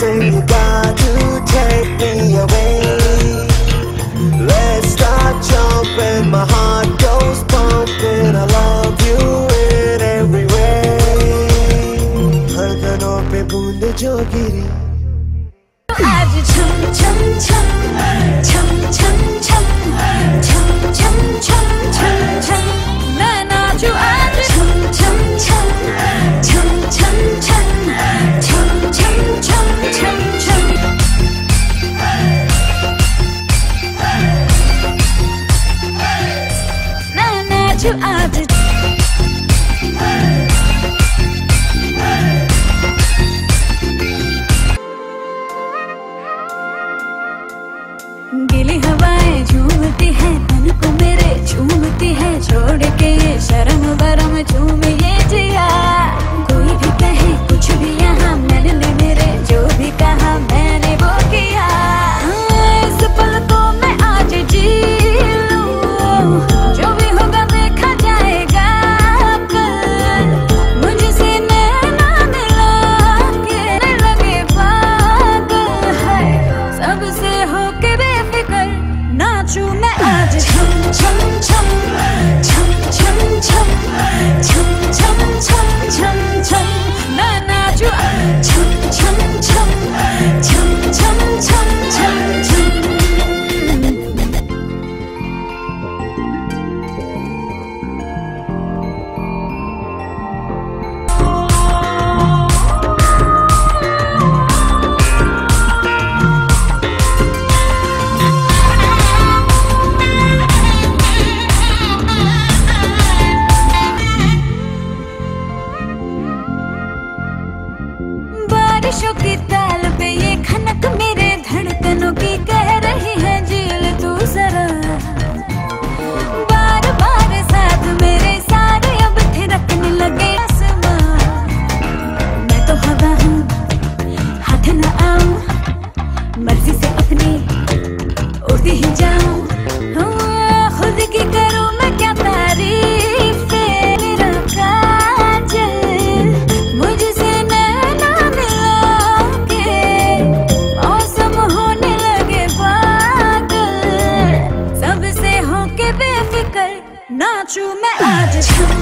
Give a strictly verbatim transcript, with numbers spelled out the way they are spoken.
something you got to take me away. Let's start jumping, my heart goes pumping. I love you in every way. धड़कनों पे बूंद जो गिरी आज छम छम छम छम छम छम छम छम छम छम छम मैं नाचूं आज छम छम छम छम छम छम छम छम छम छम छम मैं नाचूं आज गीली हवाएं झूमती है तन को मेरे झूमती है छोड़ के ये शर्म बरम झूमे ये जिया कोई भी कहे कुछ भी यहाँ मैंने मेरे जो भी कहा मैंने वो किया इस पल को मैं आज जी लूं जो भी होगा देखा जाएगा कल मुझसे नैना मिला के लगे पागल है सबसे होके नाचूं मैं आज छम छम छम छम छम छम छम छम छम छम छम मैं नाचूं छम छम छम छम छम छम छम छम बारिशों की ताल पे ये खनक मेरे धड़कनों की कह रही है झील तू जरा बार बार साथ मेरे सारे अब थिरकने लगे आसमां मैं तो हवा हूँ हाथ न आऊं मर्जी से अपनी उड़ती ही जाऊं खुद की करूं मैं क्या तारीफ मेरा काजल मुझसे नाचूं मैं आज छम